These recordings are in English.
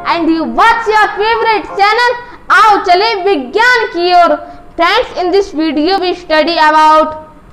and you watch your favorite channel आओ चले विज्ञान की ओर। Friends, in this video we study about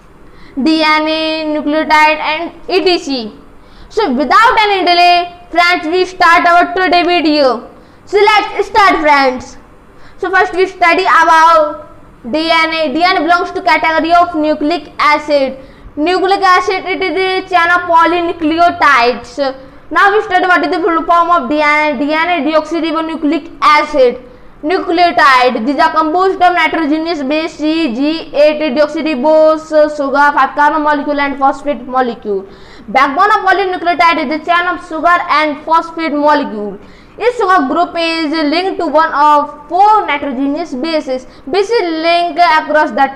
DNA, nucleotide and etc. So without any delay, friends, we start our today video. So let's start, friends. So first we study about DNA. DNA belongs to category of nucleic acid. Nucleic acid, it is a chain of polynucleotides. Now we study what is the full form of DNA. DNA, deoxyribonucleic acid. Nucleotide, these are composed of nitrogenous base C, G, 8 deoxyribose, sugar, 5 carbon molecule and phosphate molecule. Backbone of polynucleotide is the chain of sugar and phosphate molecule. Each sugar group is linked to one of 4 nitrogenous bases. Bases link across the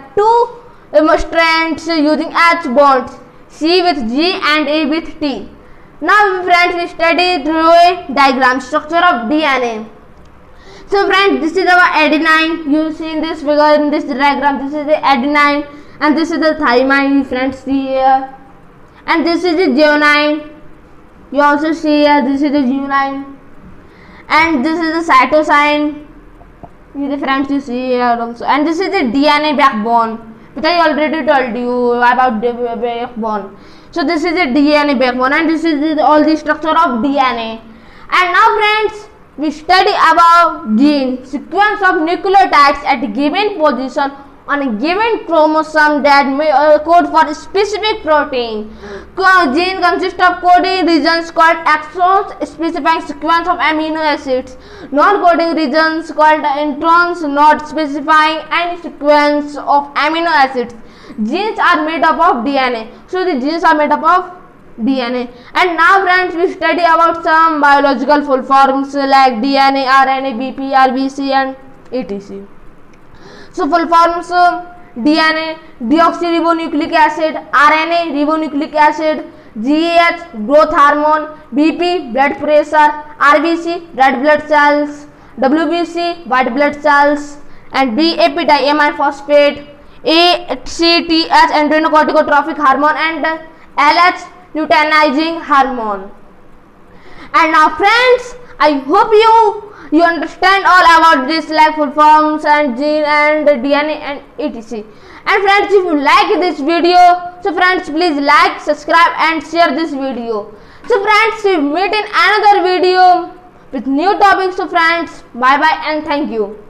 2 strands using H bonds, C with G and A with T. Now friends, we study through a diagram structure of DNA. So friends, this is our adenine. You see in this figure, in this diagram, this is the adenine and this is the thymine. Friends, see here, and this is the guanine. You also see here, this is the guanine, and this is the cytosine. The friends, you see here also, and this is the DNA backbone, which I already told you about the backbone. So this is the DNA backbone, and this is all the structure of DNA. And now friends, we study about gene, sequence of nucleotides at a given position on a given chromosome that may code for a specific protein. Gene consists of coding regions called exons specifying sequence of amino acids, non-coding regions called introns not specifying any sequence of amino acids. Genes are made up of DNA. So the genes are made up of DNA. And now friends, we study about some biological full forms like DNA, RNA, BP, RBC and etc. So full forms: DNA, deoxyribonucleic acid; RNA, ribonucleic acid; GAH, growth hormone; BP, blood pressure; RBC, red blood cells; WBC, white blood cells; and DAP, diamine phosphate; ACTH, adrenocorticotropic hormone; and LH, luteinizing hormone. And now friends, I hope you understand all about this, like full forms and gene and DNA and etc. And friends, if you like this video, so friends, please like, subscribe and share this video. So friends, we meet in another video with new topics. So friends, bye bye and thank you.